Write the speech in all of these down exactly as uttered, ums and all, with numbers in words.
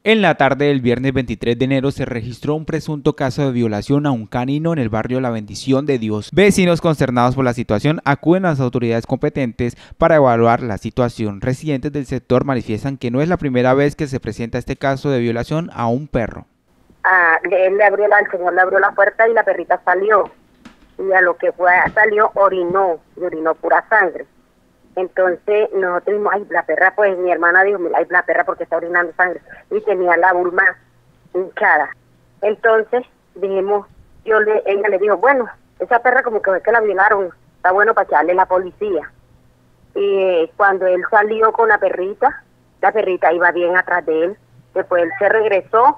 En la tarde del viernes veintitrés de enero se registró un presunto caso de violación a un canino en el barrio La Bendición de Dios. Vecinos consternados por la situación acuden a las autoridades competentes para evaluar la situación. Residentes del sector manifiestan que no es la primera vez que se presenta este caso de violación a un perro. Ah, él le abrió la, el señor le abrió la puerta y la perrita salió. Y a lo que fue, salió, orinó, y orinó pura sangre. Entonces nosotros dijimos, ay, la perra, pues mi hermana dijo, ay, la perra porque está orinando sangre, y tenía la vulva hinchada. Entonces dijimos, yo le, ella le dijo, bueno, esa perra como que ve que la violaron, está bueno para echarle la policía. Y cuando él salió con la perrita, la perrita iba bien atrás de él, después él se regresó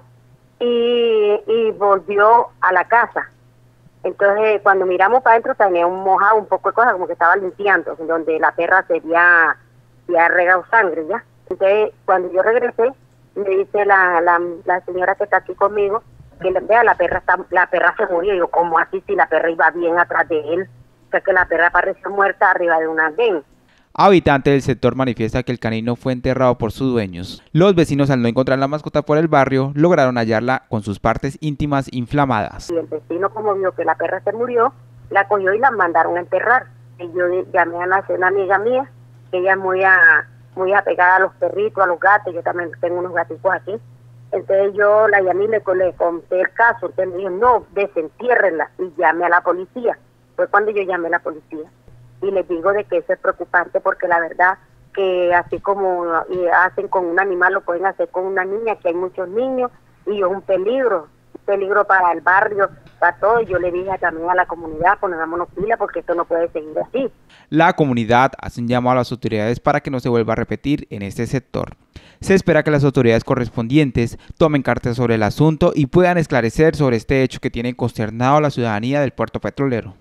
y, y volvió a la casa. Entonces, cuando miramos para adentro, tenía un mojado, un poco de cosas, como que estaba limpiando, donde la perra se había, se había regado sangre, ¿ya? Entonces, cuando yo regresé, me dice la, la, la señora que está aquí conmigo, que vea, la perra está, la perra se murió. Y yo, ¿cómo así si la perra iba bien atrás de él? O sea, que la perra apareció muerta arriba de un andén. Habitantes del sector manifiesta que el canino fue enterrado por sus dueños. Los vecinos, al no encontrar la mascota por el barrio, lograron hallarla con sus partes íntimas inflamadas. Y el vecino, como vio que la perra se murió, la cogió y la mandaron a enterrar. Y yo llamé a una, una amiga mía, que ella es muy, a, muy apegada a los perritos, a los gatos. Yo también tengo unos gatitos aquí. Entonces yo la llamé y le, le conté el caso. Entonces me dijo, no, desentiérrenla y llame a la policía. Fue cuando yo llamé a la policía. Y les digo de que eso es preocupante porque la verdad que así como hacen con un animal, lo pueden hacer con una niña, que hay muchos niños, y es un peligro, un peligro para el barrio, para todo. Yo le dije también a la comunidad, pongámonos pila porque esto no puede seguir así. La comunidad hace un llamado a las autoridades para que no se vuelva a repetir en este sector. Se espera que las autoridades correspondientes tomen cartas sobre el asunto y puedan esclarecer sobre este hecho que tiene consternado a la ciudadanía del puerto petrolero.